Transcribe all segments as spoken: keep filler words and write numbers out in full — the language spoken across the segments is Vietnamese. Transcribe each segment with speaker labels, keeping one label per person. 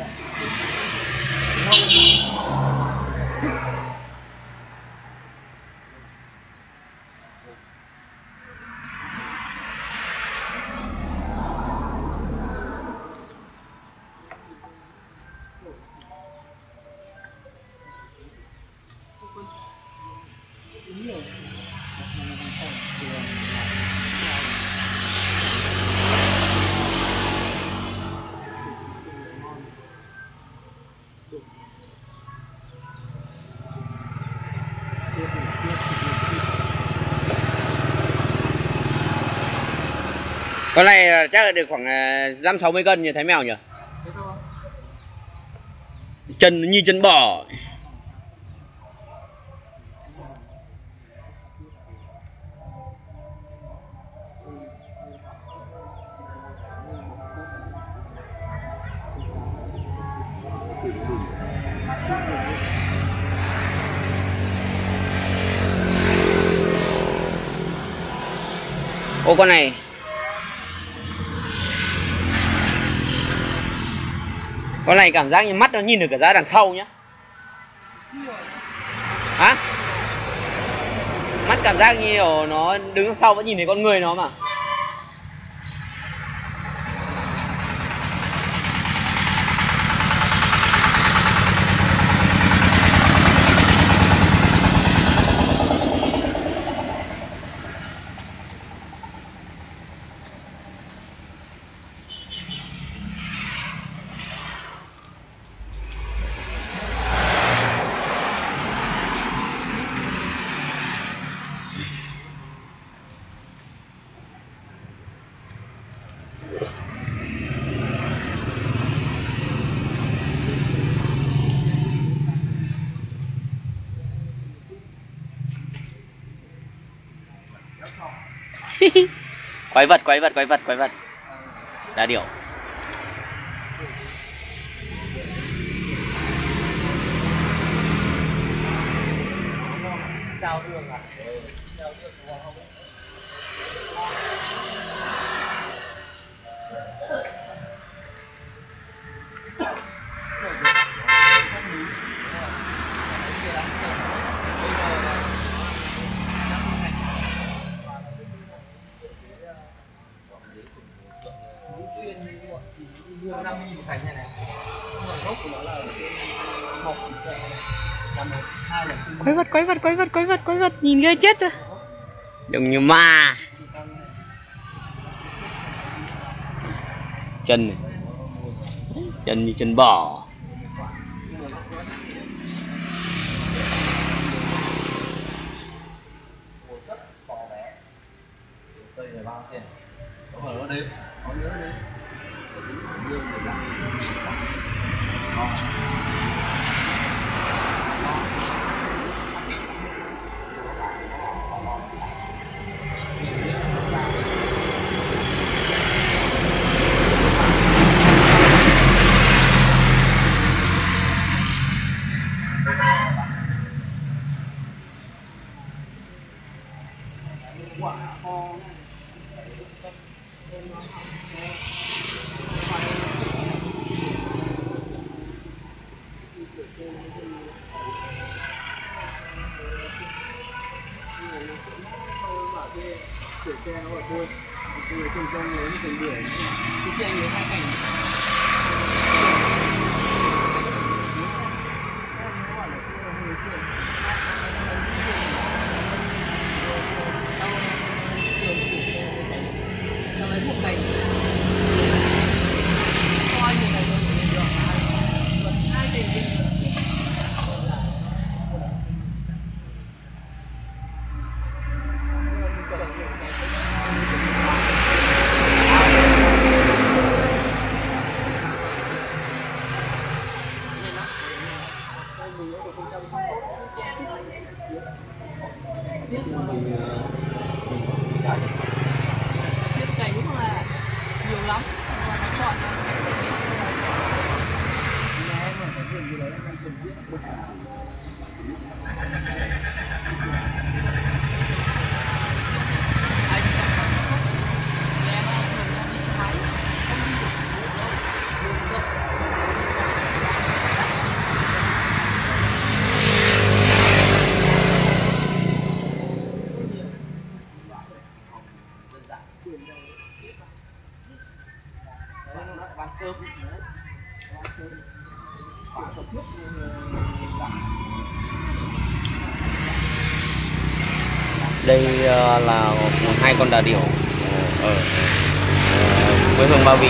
Speaker 1: Con này chắc là được khoảng dăm sáu mươi cân như thấy mèo nhỉ? Chân như chân bò. Ô con này Con này cảm giác như mắt nó nhìn được cả ra đằng sau nhá. Hả? Mắt cảm giác như kiểu nó đứng đằng sau vẫn nhìn thấy con người nó mà. Quái vật, quái vật, quái vật, quái vật. Đá điểu. Giao đường à? Giao đường không?
Speaker 2: Quái vật, quái vật, quái vật, quái vật, quái vật, nhìn ghê chết rồi.
Speaker 1: Đừng như ma. Chân này. Chân như chân bò.
Speaker 3: Sửa xe nó ở thôi, người trồng rau lớn trồng bưởi, cái xe người hai cảnh. sớm đấy. Sớm. Khoảng tuần trước
Speaker 1: đây uh, là hai con đà điểu ở quê hương Ba Vì,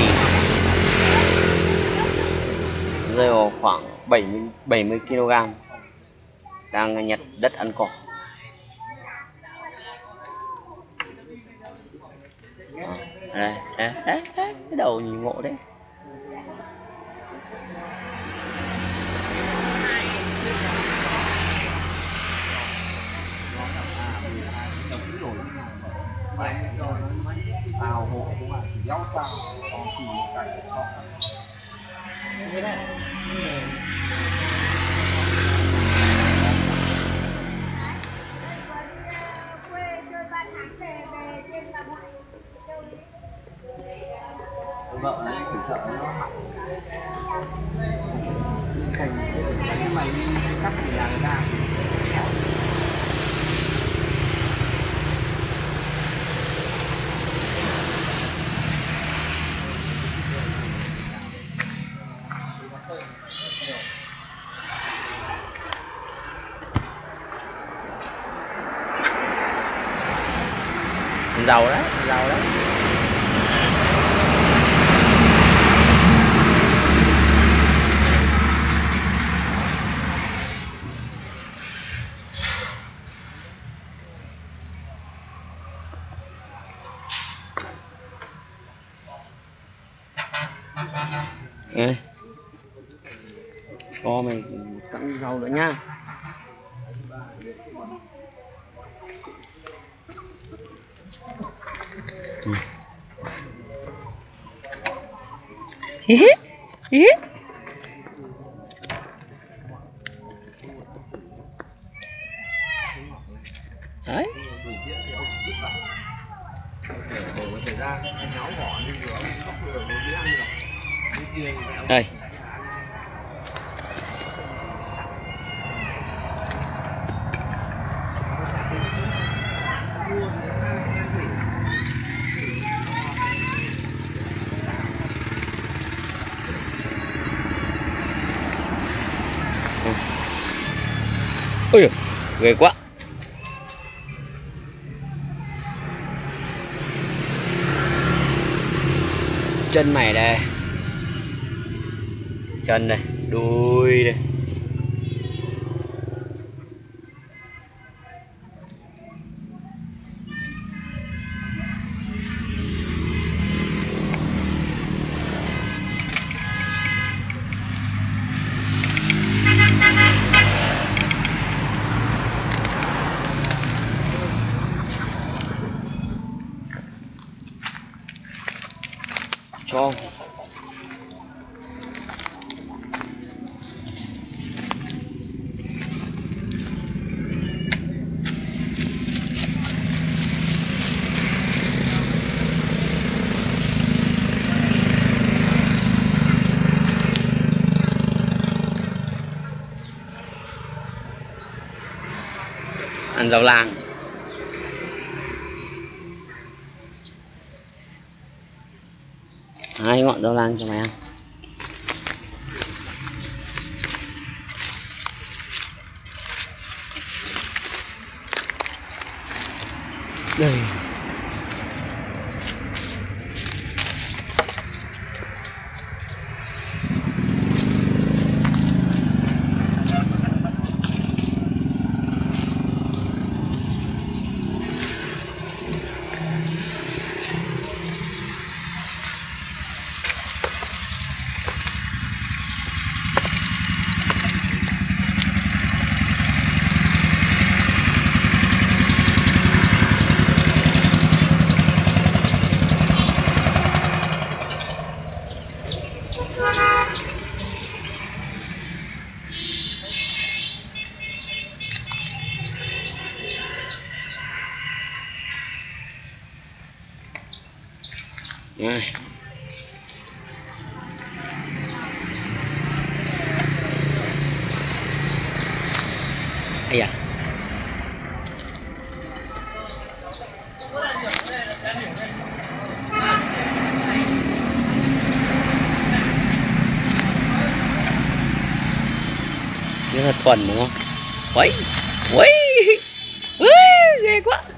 Speaker 1: rơi vào khoảng bảy mươi ki lô gam, đang nhặt đất ăn cỏ. Đây, đấy, đấy, đấy, cái đầu nhìn ngộ đấy.
Speaker 3: tàu hộ cũng là giáo sao còn chỉ cảnh khó khăn. Vợ ấy chỉ sợ nó hỏng cảnh nhưng mày đi cắt thì là người ta
Speaker 1: giàu đấy, giàu đấy. Ê, cho mày cắn rau nữa nha. Ừ.
Speaker 2: Hí hí hí.
Speaker 1: Đấy. Đây. Ôi, ghê quá. Chân mày đây, chân này, đuôi đây. Cho ăn rau lang. Hai ngọn rau lang cho mày ăn. Đây. Này. Ây da. rất là thuần đúng không? Quấy quấy ghê quá.